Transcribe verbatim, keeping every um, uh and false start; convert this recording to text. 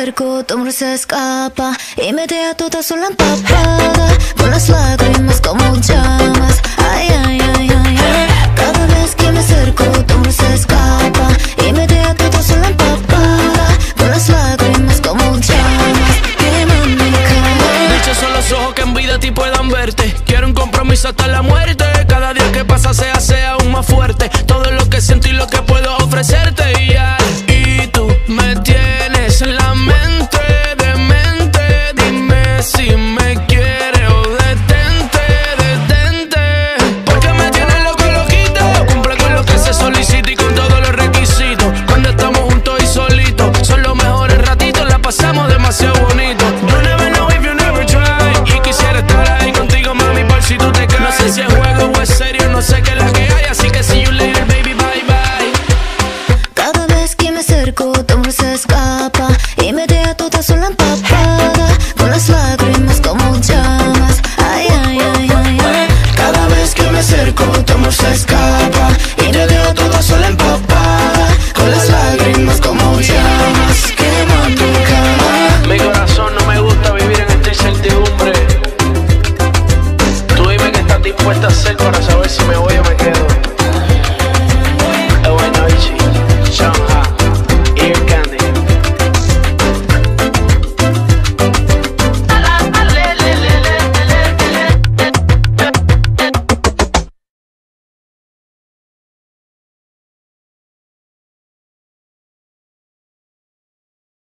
acerco, tu amor se escapa y me deja toda sola empapada, con las lágrimas como llamas. Ay, ay, ay, ay, ay. Cada vez que me acerco, tu amor se escapa y me deja toda sola empapada, con las lágrimas como llamas. Quema mi cara. Dichos son los ojos que en vida a ti puedan verte. Quiero un compromiso hasta la muerte. Cada día que pasa se hace aún más fuerte. Todo lo que siento y lo que puedo ofrecerte. Yeah. Y tú me tienes en la mente demente. Dime si me quieres o detente, detente. Porque me tienes loco, loquito. Cumple con lo que se solicita y con todos los requisitos. Cuando estamos juntos y solitos, son los mejores ratitos, la pasamos demasiado bonito. You never know if you never try. Y quisiera estar ahí contigo, mami, por si tú te caes. No sé si es juego o es serio, no sé qué es la que hay. Así que see you later, baby, bye bye. Cada vez que me acerco,